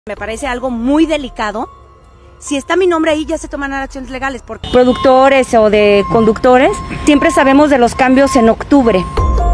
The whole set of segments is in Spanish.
Me parece algo muy delicado. Si está mi nombre ahí, ya se toman acciones legales. Porque productores o de conductores, siempre sabemos de los cambios en octubre.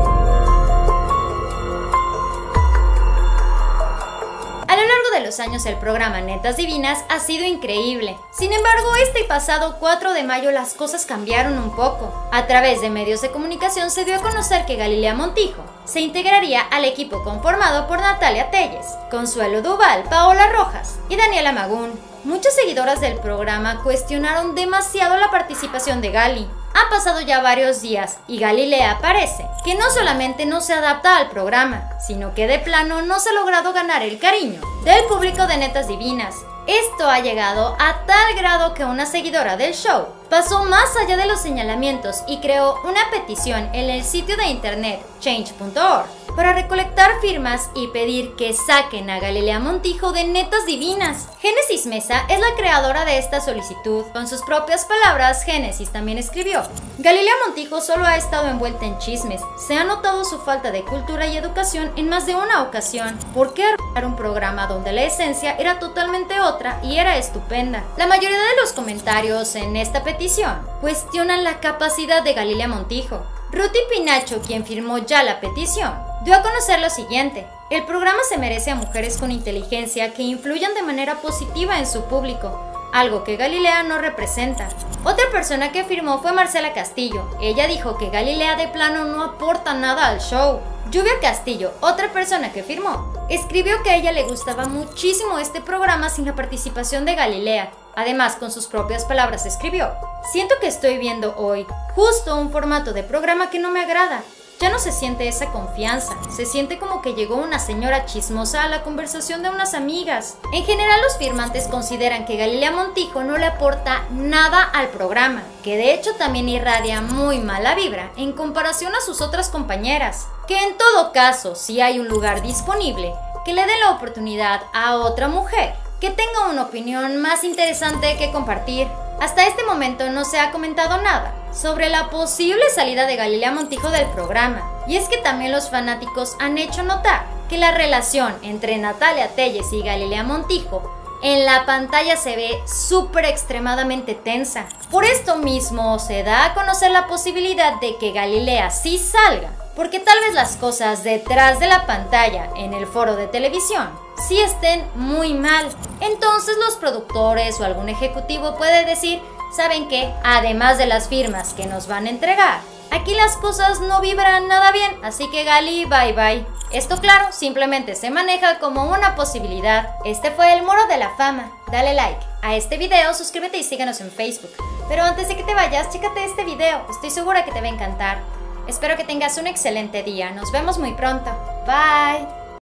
A lo largo de los años el programa Netas Divinas ha sido increíble. Sin embargo, este pasado 4 de mayo las cosas cambiaron un poco. A través de medios de comunicación se dio a conocer que Galilea Montijo se integraría al equipo conformado por Natalia Telles, Consuelo Duval, Paola Rojas y Daniela Magún. Muchas seguidoras del programa cuestionaron demasiado la participación de Gali. Han pasado ya varios días y Galilea parece que no solamente no se adapta al programa, sino que de plano no se ha logrado ganar el cariño del público de Netas Divinas. Esto ha llegado a tal grado que una seguidora del show pasó más allá de los señalamientos y creó una petición en el sitio de internet change.org para recolectar firmas y pedir que saquen a Galilea Montijo de Netas Divinas. Génesis Mesa es la creadora de esta solicitud. Con sus propias palabras, Génesis también escribió: Galilea Montijo solo ha estado envuelta en chismes. Se ha notado su falta de cultura y educación en más de una ocasión. ¿Por qué arruinar un programa donde la esencia era totalmente otra y era estupenda? La mayoría de los comentarios en esta petición cuestionan la capacidad de Galilea Montijo. Ruti Pinacho, quien firmó ya la petición, dio a conocer lo siguiente: el programa se merece a mujeres con inteligencia que influyan de manera positiva en su público, algo que Galilea no representa. Otra persona que firmó fue Marcela Castillo. Ella dijo que Galilea de plano no aporta nada al show. Lluvia Castillo, otra persona que firmó, escribió que a ella le gustaba muchísimo este programa sin la participación de Galilea. Además, con sus propias palabras escribió: siento que estoy viendo hoy justo un formato de programa que no me agrada. Ya no se siente esa confianza, se siente como que llegó una señora chismosa a la conversación de unas amigas. En general, los firmantes consideran que Galilea Montijo no le aporta nada al programa, que de hecho también irradia muy mala vibra en comparación a sus otras compañeras. Que en todo caso, si hay un lugar disponible, que le dé la oportunidad a otra mujer que tenga una opinión más interesante que compartir. Hasta este momento no se ha comentado nada sobre la posible salida de Galilea Montijo del programa. Y es que también los fanáticos han hecho notar que la relación entre Natalia Telles y Galilea Montijo en la pantalla se ve súper extremadamente tensa. Por esto mismo se da a conocer la posibilidad de que Galilea sí salga, porque tal vez las cosas detrás de la pantalla en el foro de televisión sí estén muy mal. Entonces los productores o algún ejecutivo puede decir: ¿saben qué? Además de las firmas que nos van a entregar, aquí las cosas no vibran nada bien, así que Gali, bye bye. Esto, claro, simplemente se maneja como una posibilidad. Este fue el Muro de la Fama. Dale like a este video, suscríbete y síguenos en Facebook. Pero antes de que te vayas, chécate este video, estoy segura que te va a encantar. Espero que tengas un excelente día, nos vemos muy pronto. Bye.